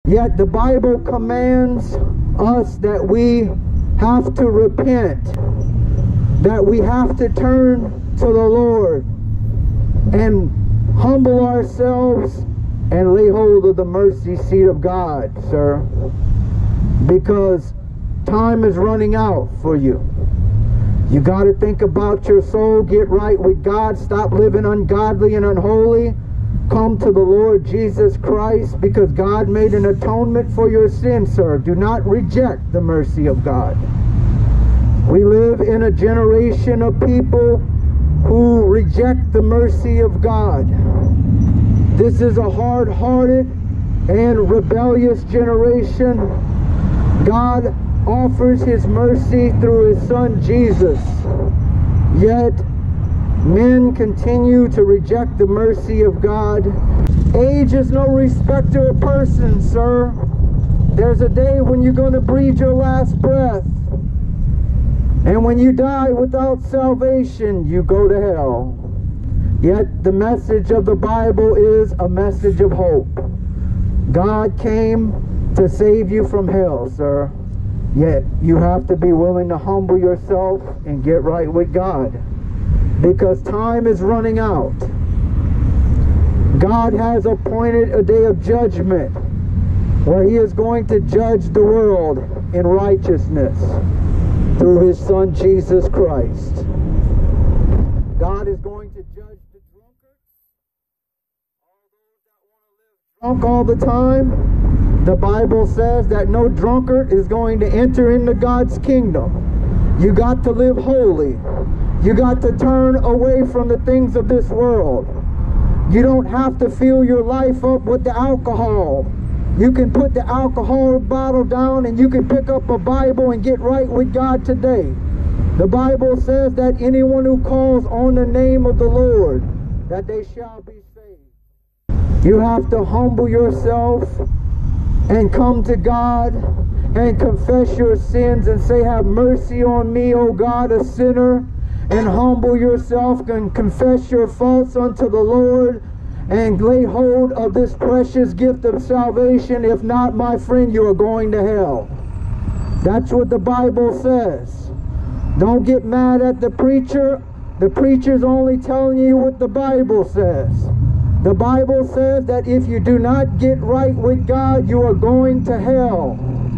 Yet the Bible commands us that we have to repent, that we have to turn to the Lord and humble ourselves and lay hold of the mercy seat of God, sir, because time is running out for you. You got to think about your soul, get right with God, stop living ungodly and unholy. Come to the Lord Jesus Christ, because God made an atonement for your sin, sir. Do not reject the mercy of God. We live in a generation of people who reject the mercy of God. This is a hard-hearted and rebellious generation. God offers his mercy through his son Jesus. Yet men continue to reject the mercy of God. Age is no respecter of persons, sir. There's a day when you're going to breathe your last breath. And when you die without salvation, you go to hell. Yet the message of the Bible is a message of hope. God came to save you from hell, sir. Yet you have to be willing to humble yourself and get right with God, because time is running out. God has appointed a day of judgment where he is going to judge the world in righteousness through his son Jesus Christ. God is going to judge the drunkards, all those that want to live drunk all the time. The Bible says that no drunkard is going to enter into God's kingdom. You got to live holy. You got to turn away from the things of this world. You don't have to fill your life up with the alcohol. You can put the alcohol bottle down and you can pick up a Bible and get right with God today. The Bible says that anyone who calls on the name of the Lord, that they shall be saved. You have to humble yourself and come to God and confess your sins and say, have mercy on me, O God, a sinner. And humble yourself and confess your faults unto the Lord and lay hold of this precious gift of salvation. If not, my friend, you are going to hell. That's what the Bible says. Don't get mad at the preacher. The preacher's only telling you what the Bible says. The Bible says that if you do not get right with God, you are going to hell.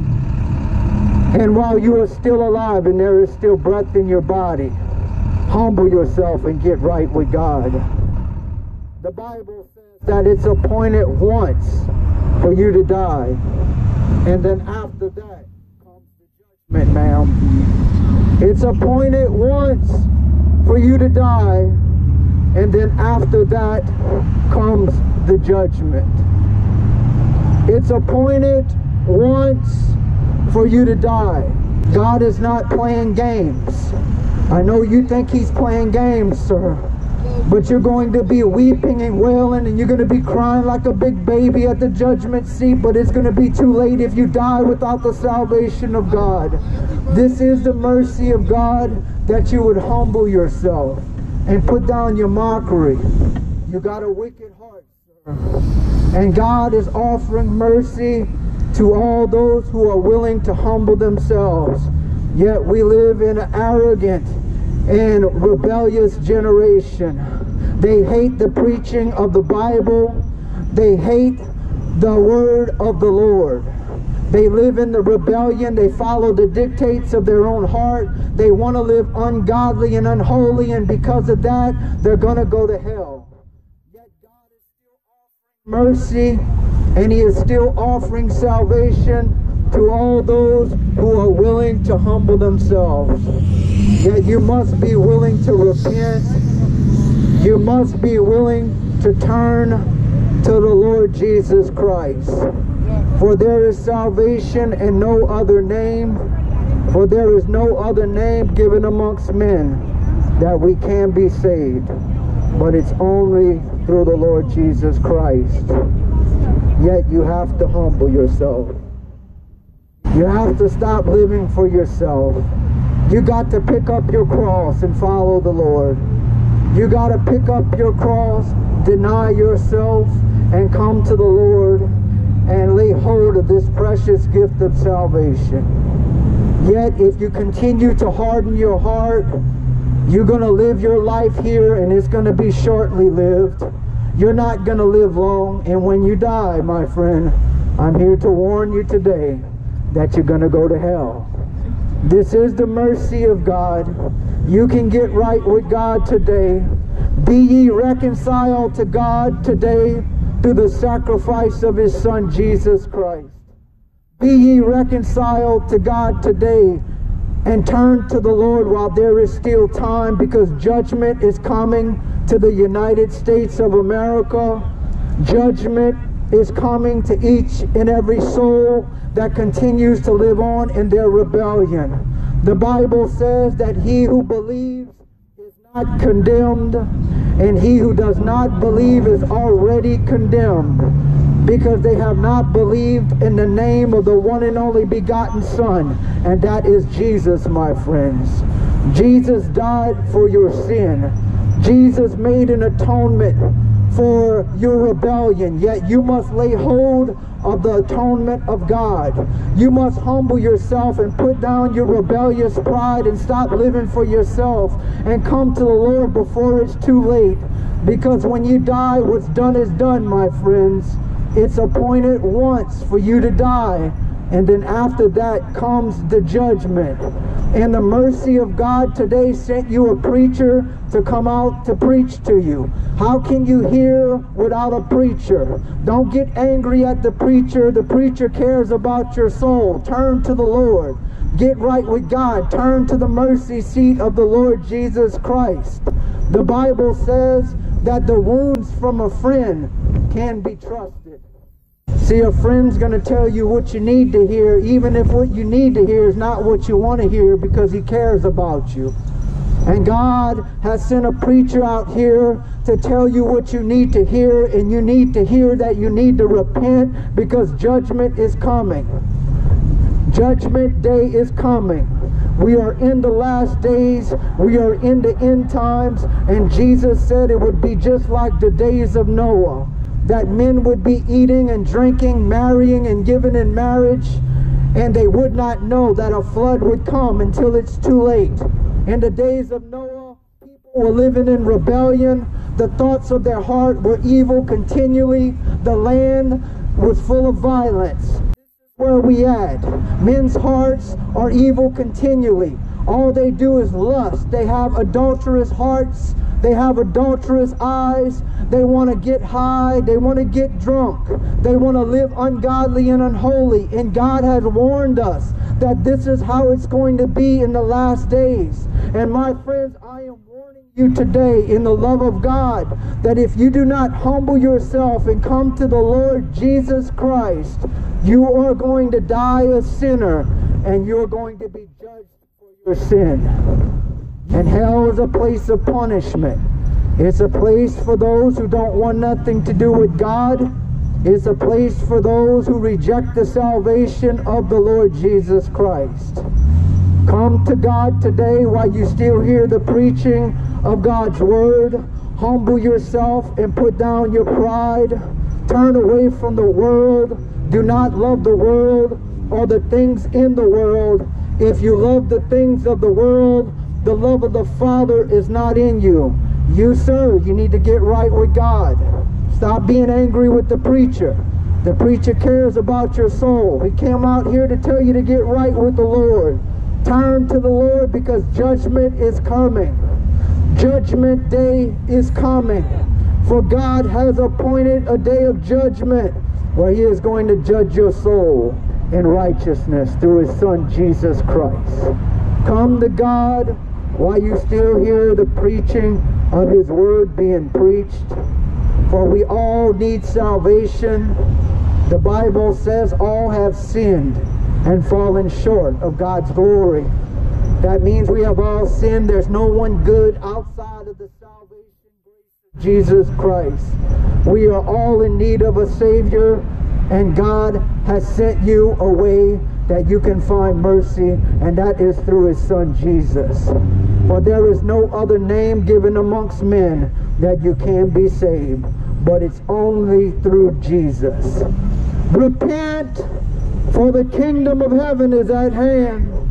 And while you are still alive and there is still breath in your body, humble yourself and get right with God. The Bible says that it's appointed once for you to die. And then after that comes the judgment, ma'am. It's appointed once for you to die. And then after that comes the judgment. It's appointed once for you to die. God is not playing games. I know you think he's playing games, sir, but you're going to be weeping and wailing and you're going to be crying like a big baby at the judgment seat, but it's going to be too late if you die without the salvation of God. This is the mercy of God, that you would humble yourself and put down your mockery. You got a wicked heart, sir, and God is offering mercy to all those who are willing to humble themselves. Yet we live in an arrogant and rebellious generation. They hate the preaching of the Bible. They hate the word of the Lord. They live in the rebellion. They follow the dictates of their own heart. They want to live ungodly and unholy, and because of that, they're going to go to hell. Yet God is still offering mercy, and he is still offering salvation to all those who are willing to humble themselves. Yet you must be willing to repent. You must be willing to turn to the Lord Jesus Christ. For there is salvation in no other name. For there is no other name given amongst men that we can be saved. But it's only through the Lord Jesus Christ. Yet you have to humble yourself. You have to stop living for yourself. You got to pick up your cross and follow the Lord. You got to pick up your cross, deny yourself, and come to the Lord and lay hold of this precious gift of salvation. Yet if you continue to harden your heart, you're going to live your life here, and it's going to be shortly lived. You're not going to live long, and when you die, my friend, I'm here to warn you today that you're going to go to hell. This is the mercy of God. You can get right with God today. Be ye reconciled to God today through the sacrifice of His Son, Jesus Christ. Be ye reconciled to God today and turn to the Lord while there is still time, because judgment is coming to the United States of America. Judgment is coming to each and every soul that continues to live on in their rebellion. The Bible says that he who believes is not condemned, and he who does not believe is already condemned, because they have not believed in the name of the one and only begotten Son, and that is Jesus, my friends. Jesus died for your sin. Jesus made an atonement for your rebellion, yet you must lay hold of the atonement of God. You must humble yourself and put down your rebellious pride and stop living for yourself and come to the Lord before it's too late. Because when you die, what's done is done, my friends. It's appointed once for you to die, and then after that comes the judgment. And the mercy of God today sent you a preacher to come out to preach to you. How can you hear without a preacher? Don't get angry at the preacher. The preacher cares about your soul. Turn to the Lord. Get right with God. Turn to the mercy seat of the Lord Jesus Christ. The Bible says that the wounds from a friend can be trusted. See, a friend's going to tell you what you need to hear, even if what you need to hear is not what you want to hear, because he cares about you. And God has sent a preacher out here to tell you what you need to hear, and you need to hear that you need to repent, because judgment is coming. Judgment day is coming. We are in the last days. We are in the end times, and Jesus said it would be just like the days of Noah, that men would be eating and drinking, marrying and giving in marriage, and they would not know that a flood would come until it's too late. In the days of Noah, people were living in rebellion. The thoughts of their heart were evil continually. The land was full of violence. This is where we at. Men's hearts are evil continually. All they do is lust. They have adulterous hearts. They have adulterous eyes. They want to get high. They want to get drunk. They want to live ungodly and unholy. And God has warned us that this is how it's going to be in the last days. And my friends, I am warning you today in the love of God that if you do not humble yourself and come to the Lord Jesus Christ, you are going to die a sinner, and you're going to be judged for your sin. And hell is a place of punishment. It's a place for those who don't want nothing to do with God. It's a place for those who reject the salvation of the Lord Jesus Christ. Come to God today while you still hear the preaching of God's word. Humble yourself and put down your pride. Turn away from the world. Do not love the world or the things in the world. If you love the things of the world, the love of the Father is not in you. You, sir, you need to get right with God. Stop being angry with the preacher. The preacher cares about your soul. He came out here to tell you to get right with the Lord. Turn to the Lord, because judgment is coming. Judgment day is coming. For God has appointed a day of judgment where He is going to judge your soul in righteousness through His Son, Jesus Christ. Come to God while you still hear the preaching of His word being preached. For we all need salvation. The Bible says all have sinned and fallen short of God's glory. That means we have all sinned. There's no one good outside of the salvation grace of Jesus Christ. We are all in need of a Savior, and God has sent you a way that you can find mercy, and that is through His Son Jesus. For there is no other name given amongst men that you can be saved, but it's only through Jesus. Repent, for the kingdom of heaven is at hand.